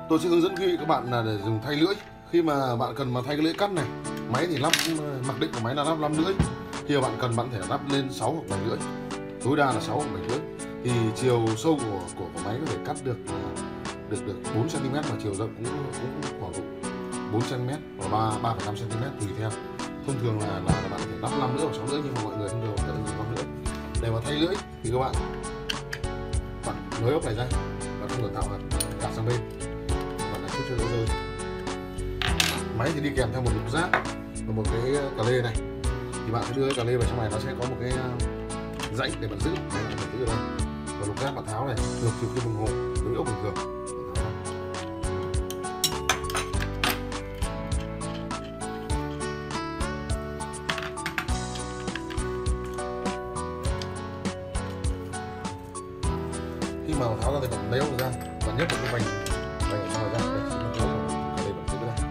Tôi sẽ hướng dẫn quý vị các bạn là để dùng thay lưỡi. Khi mà bạn cần mà thay cái lưỡi cắt này, máy thì lắp mặc định của máy là lắp 5 lưỡi. Khi mà bạn cần bạn có thể lắp lên 6 hoặc 7 lưỡi, tối đa là 6 hoặc 7 lưỡi. Thì chiều sâu của máy có thể cắt được 4 cm và chiều rộng cũng khoảng độ 4 cm và 3,5 cm tùy theo. Thông thường là bạn có thể lắp 5 lưỡi hoặc 6 lưỡi, nhưng mà mọi người thông thường sẽ dùng 5 lưỡi. Để mà thay lưỡi thì các bạn nới ốc này ra và không được tạo hạt cả sang bên, bạn lại chút cho đỡ rơi. Máy thì đi kèm theo một lục giác và một cái cà lê này, thì bạn sẽ đưa cái cà lê vào trong này, nó sẽ có một cái rãnh để bạn giữ, để bạn giữ ở đây. Và lục giác bạn tháo này, ngược chiều kim đồng hồ, nới ốc bình thường. Khi mà tháo ra thì bạn lấy ốc ra, bạn nhấc một cái vành ở trong này ra, đây chính là cái đây bạn giữ đây.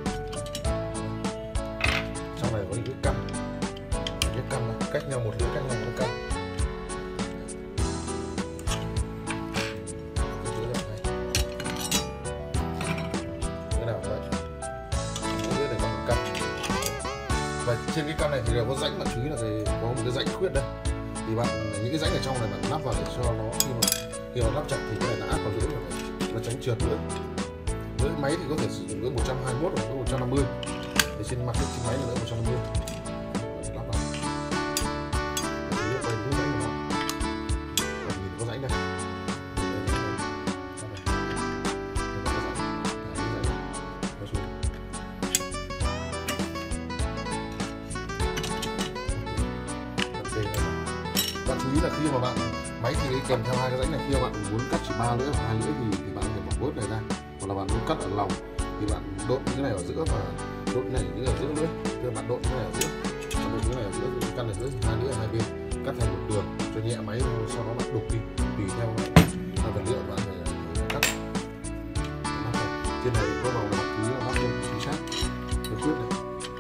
Trong này có những cái căn, này cách nhau một lưỡi, cách nhau một căn. Cái nào vậy? Mỗi lưỡi này có một căn. Và trên cái căn này thì đều có rãnh, bạn chú ý là có một cái rãnh khuyết đây. Thì bạn những cái rãnh ở trong này bạn lắp vào để cho nó khi mà lắp chặt thì cái này nó áp vào lưỡi này, nó tránh trượt lưỡi. Lưỡi máy thì có thể sử dụng lưỡi 121 hoặc lưỡi 150. Thì trên mặt trên máy là lưỡi 150. Bạn lắp vào. Đây là cái rãnh của nó. Bạn nhìn có rãnh đây. Bạn chú ý là khi mà bạn máy thì kèm theo hai cái rãnh này, khi mà bạn muốn cắt chỉ 3 lưỡi hoặc 2 lưỡi thì bạn có thể bỏ bớt này ra, hoặc là bạn muốn cắt ở lòng thì bạn độn những cái này ở giữa và độn này những cái ở giữa lưỡi. Thì bạn độn cái này ở giữa, bạn độn cái này ở giữa, thì căn ở giữa hai lưỡi ở hai bên, cắt thành một đường cho nhẹ máy, sau đó bạn đục đi tùy theo vật liệu bạn phải cắt. Trên này có vào là bạn chú ý là lắp luôn chính xác cái khuyết này.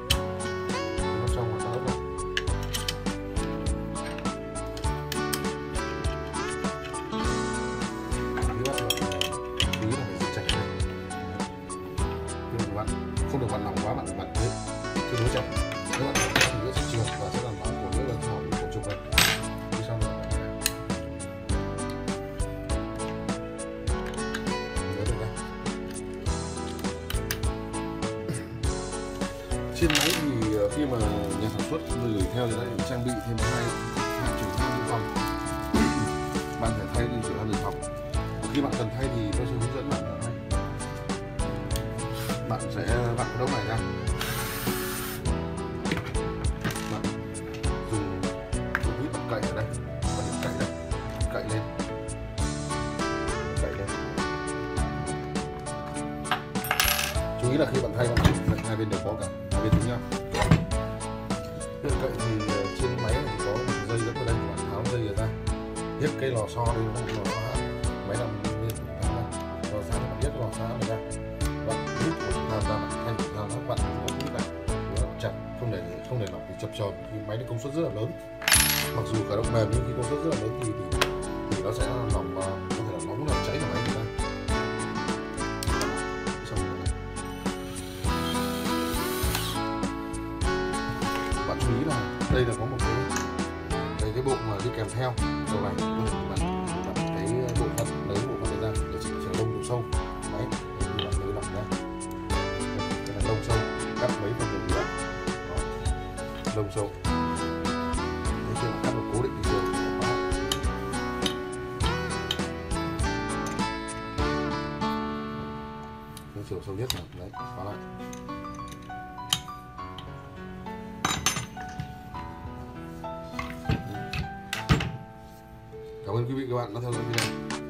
Không được vặn lòng quá, bạn phải vặn thế tương đối chặt. Nếu bạn vặn thì nó sẽ trượt và sẽ làm máu của lưỡi là hỏng của trục này. Đi xong rồi nhớ được đây. Trên máy thì khi mà nhà sản xuất gửi theo thì đã trang bị thêm hai chổi than dự phòng. Bạn phải thay đi chổi than dự phòng. Khi bạn cần thay thì tôi sẽ hướng dẫn bạn là thay. Bạn sẽ vặn cái đống này ra, bạn dùng vít bạn cậy ở đây, và điểm cậy đây, cậy lên, chú ý là khi bạn thay bạn hai bên đều có cả hai bên giống nhau. Điểm cậy thì trên máy này có một dây dẫn vào đây, bạn tháo dây ra, nhấc cái lò xo đi, không lò xo máy làm lên lò xo, bạn nhấc lò xo này ra, bạn hít một than ra, bạn thay một than nó bạn có hít này, nó chặt, không để lỏng thì chập chờn, thì máy này công suất rất là lớn. Mặc dù khởi động mềm nhưng khi công suất rất là lớn thì nó sẽ lỏng và có thể là nóng làm cháy cả máy người ta. Bạn chú ý là đây là có một cái bộ mà đi kèm theo đầu này, có thể bạn cái bộ phận lấy bộ phận này ra để chỉnh sửa lông độ sâu máy. Đây là lông sâu, cắt mấy phần đường nữa, lông sâu. Thế khi mà cắt một cố định thì thường cái chiều sâu nhất là đấy, khóa lại. Cảm ơn quý vị các bạn đã theo dõi video.